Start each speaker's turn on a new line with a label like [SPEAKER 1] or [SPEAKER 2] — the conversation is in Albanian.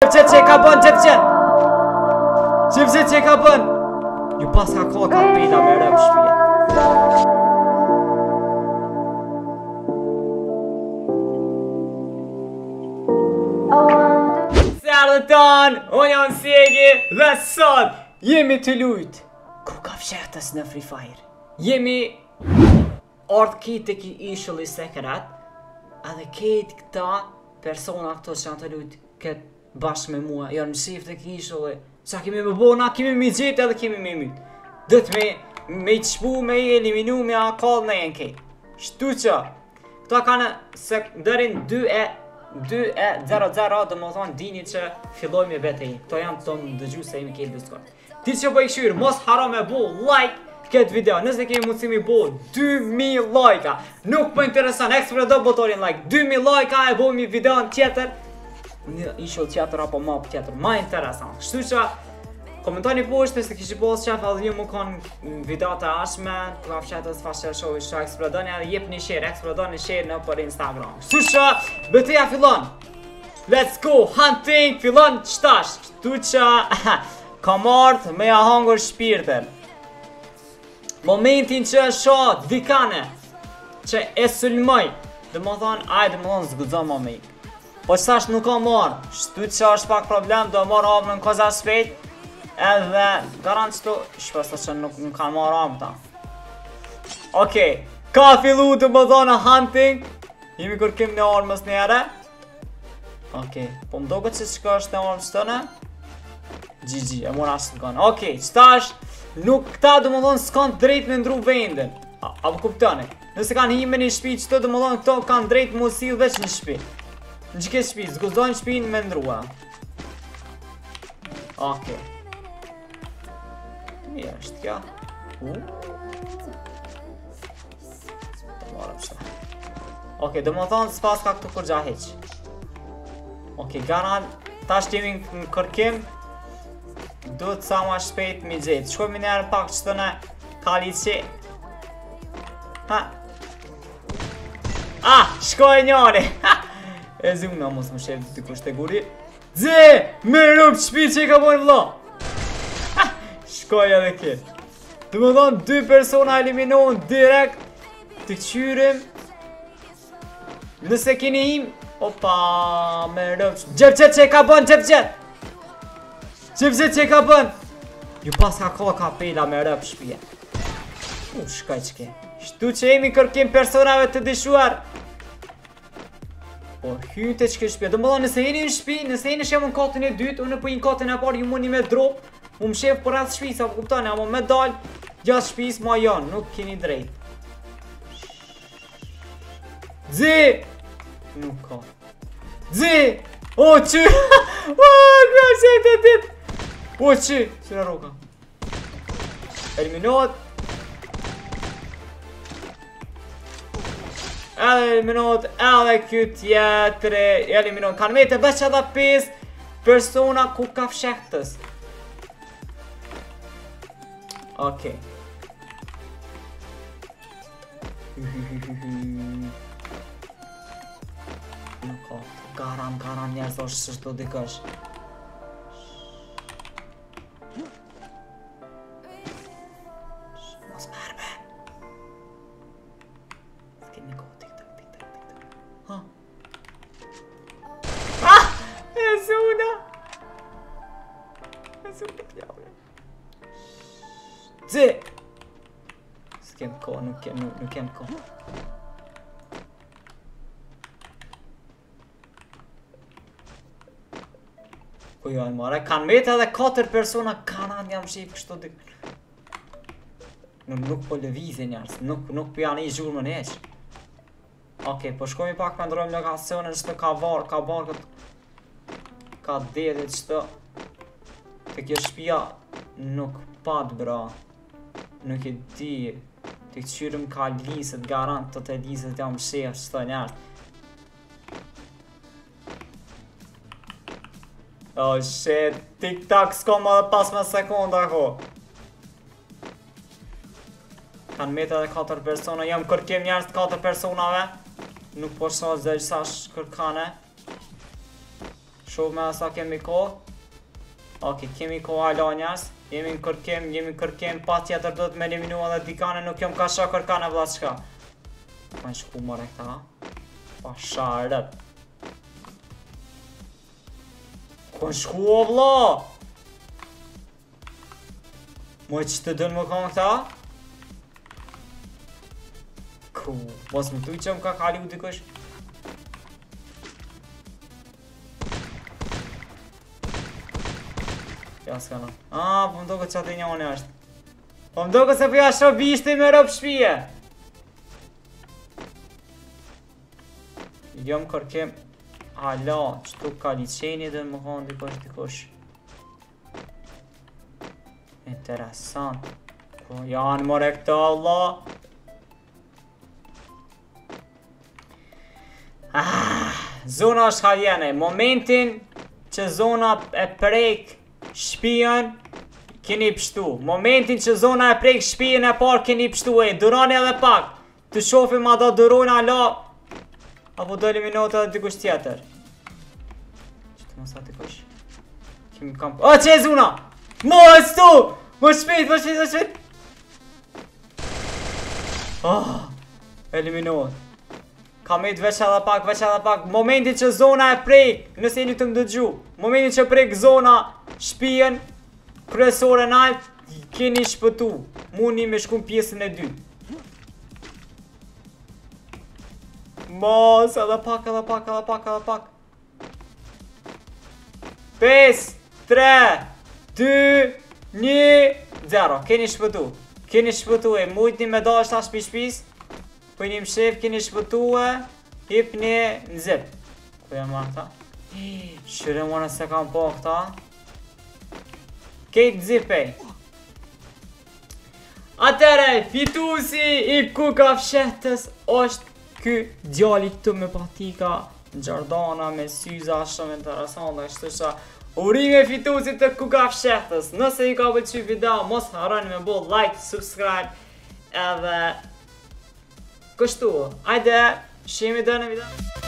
[SPEAKER 1] Gjep që e ka bën, gjep që e ka bën. Ju pas ka kolla ka pejda me rëp shpije. Saluton, unë jam Sjegi dhe sot jemi të lujt ku ka fshehtës në Free Fire. Jemi ardh kite ki ishulli sekret, edhe ketë këta persona këto që janë të lujt këtë bashkë me mua, janë në shifë të ki ishulli. Qa kemi me bona, kemi me gjetë edhe kemi me mytë. Dëtë me i qpu, me i eliminu, me a kallë në jenë kejtë. Shtu që, këta kanë se dërin 2:00 dhe më thonë dini që filloj me vete i. Këto janë të më dëgju se jemi kejtë Discord. Ti që po i këshyrë, mos haro me bu like këtë video. Nëse kemi mundësi mi bu 2000 like-a. Nuk po interesan, eksplodo botorin like. 2000 like-a e bu mi video në tjetër. Një ishull tjetër apo map tjetër, ma interesant. Shtu që, komentoni poshtë nëse kishë posë qef edhe ju mu konë video të ashme, ku ka fshetës fashër show që eksplodoni edhe jep një share, eksplodoni share në për Instagram. Shtu që, betëja fillon. Let's go, hunting fillon qëtash. Shtu që, kam ardhë me ja hangur shpirtën. Momentin që shoh dikane, që e sulmoj, dhe më thonë, ajde më thonë zgudzon më me ikë. Po qëtash nuk ka marrë, shtu që është pak problem, do marrë avë në koza shpejt. Edhe, garant qëtu, shpesta që nuk ka marrë avë ta. Okej, ka fillu të më thonë hunting. Jemi kërkim në armës njere. Okej, po më doke që qëka është në armës tëne. GG, e mora ashtë të kanë. Okej, qëtash, nuk këta do më thonë s'kanë drejt me ndru vendin. Apo kuptoni, nëse kanë hime një shpi qëtu do më thonë këto kanë drejt mu si veç një shpi. Në që këtë shpi, zguzdojnë shpinë me ndrua. Okej. Mirë është kja. Të marëm shta. Okej, dhe më thonë s'pas ka këtu kur gja heq. Okej, garan, ta shtimi në kërkim. Do të sa ma shpejt mi gjetë. Shkojmë njerë pak që të në kalici. Ha. Ah, shkoj njëri. E zi unë mos më shef të kushte guri. Dze, me rëpë shpi që i ka bojnë vla. Shkoj edhe ke. Të më thonë 2 persona eliminohen direkt. Të qyrim. Nëse keni im. Opa, me rëpë shpi. Gjep që i ka bën, gjep që i ka bën. Ju pas ka kolla ka pejla me rëpë shpije. Shkoj që ke. Shtu që jemi kërkim personave të dishuar. Po, hyte që ke shpje, do më dha nëse jeni në shpi, nëse jeni shemë në katën e dytë, unë për një katën e parë ju më një me drop, mu më shef për atë shpis, apo kuptani, ama me dal, gjatë shpis ma janë, nuk keni drejt. Dzi! Nuk ka. Dzi! O, që! O, kërë që e të dit! O, që! Qëra roka. Eliminot. Edhe eliminot, edhe kjo tjetëri, eliminot, kanë me të veç edhe 5 persona ku ka fshehtës. Okej. Nuk ka, garan njerës është sështë të dikësh. Mos merbe. S'kemi kohë. Ha. Ah! E zuna! Pjavre. Dze! S'kem kohë, nuk kem kohë. Po jo, mare, kanë mete edhe 4 persona, kanë anë jam shqip kështu dik. Nuk po lëvizin njerës, nuk po janë i zhurë më neqë. Okej, po shkojmë pak me ndrojmë lokacionin që të ka varë këtë. Ka dedit që të. Të kjo shpia nuk pat bra. Nuk e di. Të këqyrim ka liset, garant të të liset jam shef që të njerë. Oh shit, TikTok s'ko më dhe 15 sekonda ko. Kanë mete edhe 4 persona, jam kërkim njerës të 4 personave. Nuk po shoh zë sa kërkane. Shoh me sa kemi kohë. Ok, kemi kohë hala njerës. Jemi në kërkim, pa tjetër do të me eliminua dhe dikane nuk jom ka shak kërkane vla qka. Pa në shku mare këta. Pa sharët. Ku në shku o vla? Moj që të dënë më kanë këta? Ku, mos më tuj që më ka kali u dikush. Ja s'ka në. Po më do këtë që atë njëni është. Po më do këtë se përja shumë bishti me rëpë shpije. Jo më kërkim. Hala, qëtu ka liqeni dhe më kanë dikush. Interesant. Po janë more këta Allah. Zona është haljene. Momentin që zona e prek shpijen, keni pështu. Momentin që zona e prek shpijen e parë, keni pështu e. Durani edhe pak. Të shofim a do durojnë ala. Apo do eliminot edhe dikush tjetër. Që të mësa dikush. Kemi kam... O, që e zona! Mo, e stu! Më shpejt! Eliminot. Kam e të veç edhe pak. Momentin që zona e prek, nëse jeni të më dëgju. Momentin që prek zona shpijen, kryesore në alt, keni shpëtu. Muni me shku në pjesën e 2. Mos, edhe pak. 5, 3, 2, 1, 0. Keni shpëtu e. Mujtni me da është ashtë shpis. Po një më shef, keni shpëtu e. Hip një në zip. Ku jam ma këta? Shure më nëse kam po këta. Kejtë zip e. Atere, fitusi i Kuka Fshehtës është ky djali këtu me patika Gjordana me syza shumë interesant dhe kështu urime fitusit të Kuka Fshehtës. Nëse i ka pëlqy video, mos harroni me bo like, subscribe edhe kështu. Ajde, shihemi dhe në video.